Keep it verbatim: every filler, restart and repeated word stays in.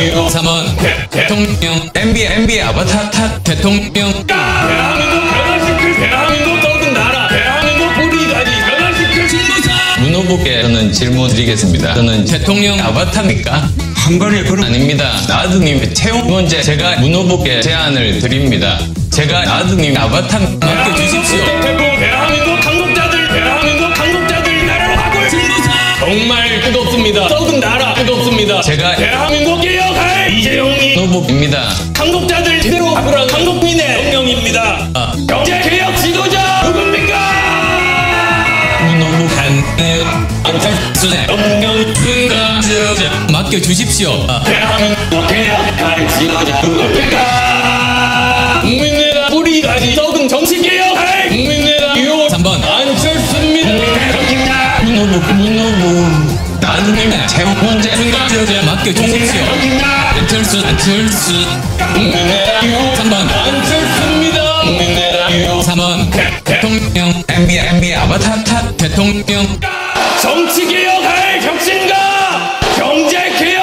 삼 번 대통령 엠비에 엠비에 아바타 탓 대통령 대한민국 변화시킬 대한민국 적은 나라 대한민국 뿌리까지 변화시킬 신도사. 문 후보께 저는 질문 드리겠습니다. 저는 대통령 아바타입니까? 한 번에 그런 아닙니다. 나드님의 채용 문제 제가 문 후보께 제안을 드립니다. 제가 나드님 아바타 맡겨주십시오. 대한민국 대한민국 강국자들 대한민국 강국자들 나라로 하고 신도사. 정말 뜨겁습니다. 적은 나라 뜨겁습니다. 제가 대한민국 개혁할 이재용이 문 후보입니다. 강국자들 제대로 하라는 강국민의 명령입니다. 아. 경제 개혁 지도자 누굽니까? 문 후보 간내 안철수의 명령인가 맡겨주십시오. 아. 대한민국 개혁할 지도자 누굽니까? 국민의당 뿌리까지 적은 정치 개혁할 국민의당 유 삼 번 안철수입니다. 문 후보 문 후보 나드님의 채용 문제 맡겨주십시오. 안철수 안철수 국민의당 삼 번 안철수입니다. 국민의당 삼 번 대통령 엠비에 엠비에 아바타 탓 대통령 정치 개혁할 혁신가 경제 개혁